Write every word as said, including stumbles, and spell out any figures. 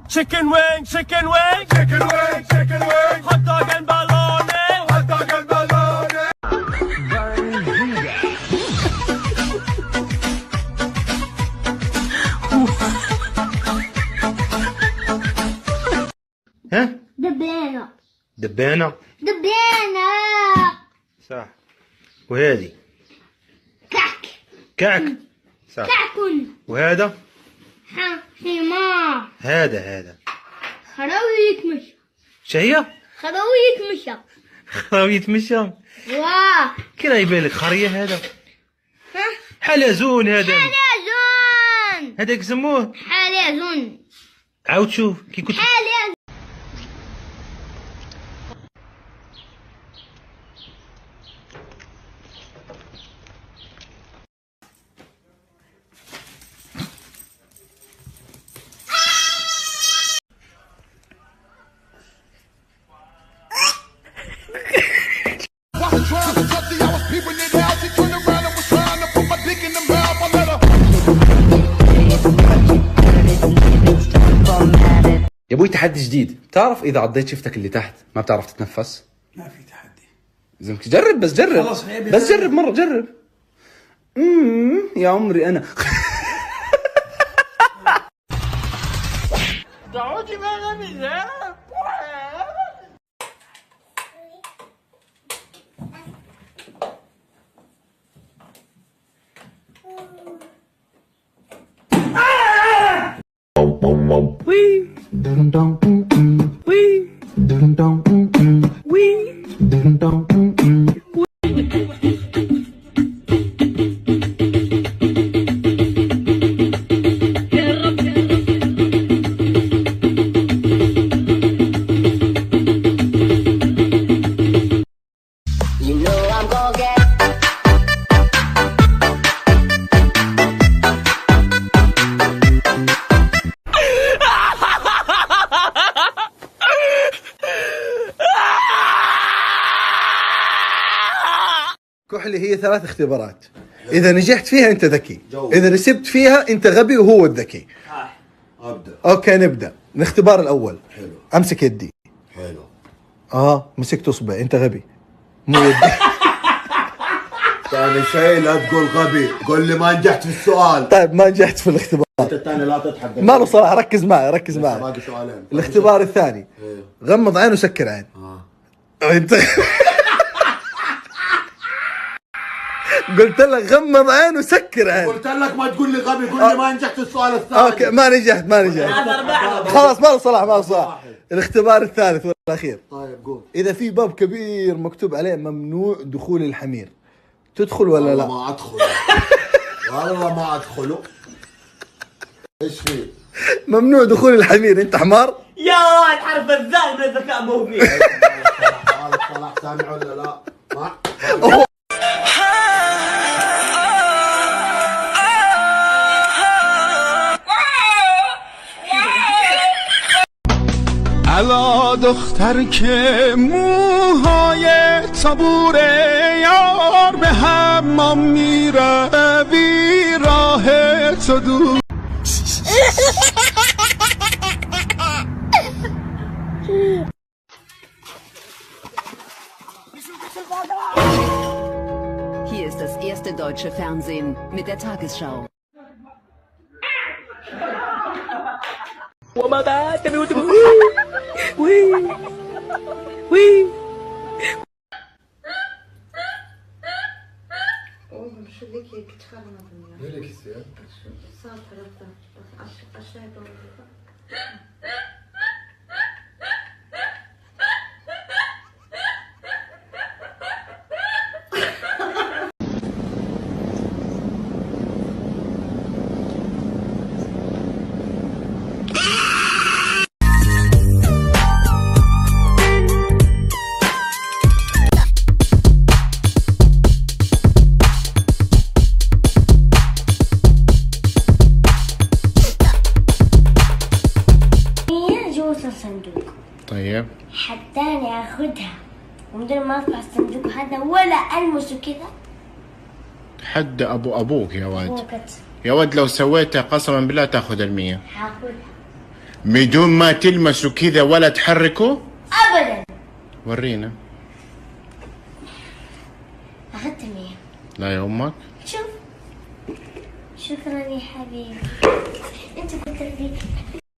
Chicken wing, chicken wing, chicken wing, chicken wing, hot dog and bologna, hot dog and bologna. ها؟ دبانة دبانة. دبانة صح. وهذه كعك كعك. صح. كعك. وهذا ح- حمار. هذا هذا خراوي يتمشى. شهية. خراوي يتمشى. خراوي يتمشى. واه كي راه يبان لك خريه هذا. ها حلزون هذا. حلزون. هذاك يسموه حلزون. عاود شوف كي كنت حلزون. يا ابوي تحدي جديد. تعرف اذا عضيت شفتك اللي تحت ما بتعرف تتنفس؟ ما في تحدي. لازمك جرب بس جرب. خلاص عيب. بس جرب مره جرب. امم يا عمري انا تعودي بقى بالله. Wee. Dum dum mm mm. Wee. Dum dum mm mm. Wee. Dum dum mm mm. You know I'm gonna get كحلي هي ثلاث اختبارات، إذا نجحت فيها أنت ذكي، إذا رسبت فيها أنت غبي وهو الذكي. ابدا. أوكي نبدأ. الاختبار الأول. حلو. أمسك يدي. حلو. آه مسكت إصبعي، أنت غبي. مو يدي. ثاني شيء لا تقول غبي، قول لي ما نجحت في السؤال. طيب ما نجحت في الاختبار. انت الثاني لا تضحك. ما له صلاح، ركز معي ركز معي. باقي سؤالين. الاختبار الثاني. ايه. غمض عين وسكر عين. اه. أنت قلت لك غمض عين وسكر عين. قلت لك ما تقول لي غبي، قول لي ما نجحت في السؤال الثاني. اوكي ما نجحت ما نجحت. خلاص ما له صلاح ما له صلاح. الاختبار الثالث والاخير. طيب قول. اذا في باب كبير مكتوب عليه ممنوع دخول الحمير، تدخل ولا لا؟ والله ما ادخل. والله ما ادخله. ايش في؟ ممنوع دخول الحمير، انت حمار؟ يا ولد حرف الزاي من الذكاء مو فيه. هذا صلاح سامع ولا لا؟ ما الا دختر که موهای تابور یار به حمام میره بی راه تو دور. Hier ist das erste deutsche Fernsehen mit der Tagesschau. وما بعد تبي تقول وي وي. شو ذيك تخرنا بالله. ليه لك السير؟ صار ثلاثة أشياء بالله. الصندوق. طيب حتى أنا أخذها ومدري ما أفتح الصندوق هذا ولا ألمسه كذا. حد ابو ابوك يا ولد. أبوكت يا ولد لو سويتها قسما بالله تاخذ المية. حاخذها. بدون ما تلمسوا كذا ولا تحركوا؟ ابدا. ورينا. اخذت مية. لا يا امك. شوف. شكرا يا حبيبي. انت كنت